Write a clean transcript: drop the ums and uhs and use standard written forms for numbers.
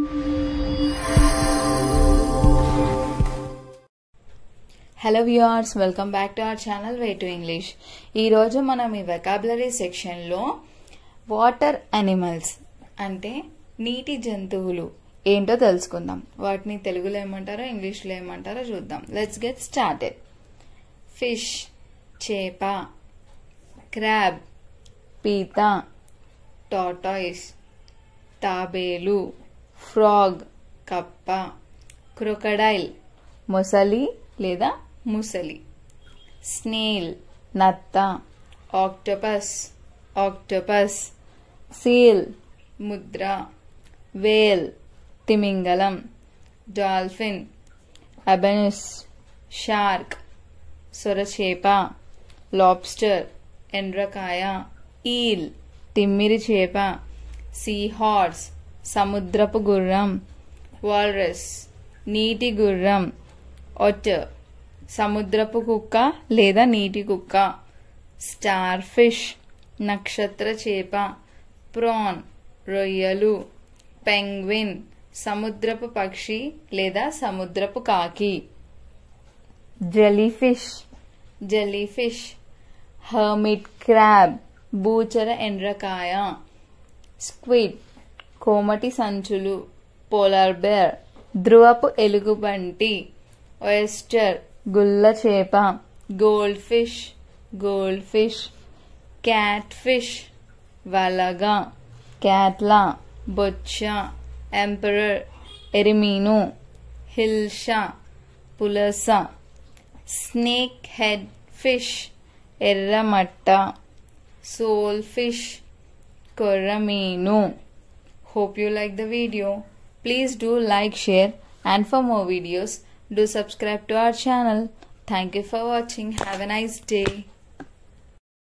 Hello viewers, welcome back to our channel way to English. ఈరోజు మనం ఈ vocabulary సెక్షన్లో వాటర్ యానిమల్స్ అంటే నీటి జంతువులు ఏంటో తెలుసుకుందాం. వాటిని తెలుగులో ఏమంటారో ఇంగ్లీష్లో ఏమంటారో చూద్దాం. Let's get started. ఫిష్ చేప, క్రాబ్ పీత, టార్టాయిస్ తాబేలు, ఫ్రాగ్ కప్ప, క్రొకడైల్ మొసలి లేదా ముసలి, స్నేల్ నత్త, ఆక్టోపస్, సీల్ ముద్ర, వేల్ తిమింగలం, డాల్ఫిన్, అబెనుస్ షార్క్ సొరచేప, లాబ్స్టర్ ఎండ్రకాయ, ఈల్ తిమ్మిరి చేప, సీ హార్స్ సముద్రపు గుర్రం, వాల్రస్ నీటి గుర్రం, ఒటర్ సముద్రపు కుక్క లేదా నీటి కుక్క, స్టార్ ఫిష్ నక్షత్ర చేప, ప్రాన్ రొయ్యలు, పెంగ్విన్ సముద్రపు పక్షి లేదా సముద్రపు కాకి, జెలీఫిష్ హర్మిట్ క్రాబ్ బూచర ఎండ్రకాయ, స్క్విడ్ కోమటి సంచులు, పోలార్ బేర్ ధ్రువపు ఎలుగుబంటి, oyster గుల్ల చేప, గోల్డ్ ఫిష్, క్యాట్ ఫిష్ వలగా, క్యాట్లా బొచ్చ, ఎంపరర్ ఎరిమీను, హిల్షా పులస, స్నేక్ హెడ్ ఫిష్ ఎర్రమట్ట, సోల్ ఫిష్ కొర్రమీను. Hope you like the video. Please do like, share, and for more videos do subscribe to our channel. Thank you for watching. Have a nice day.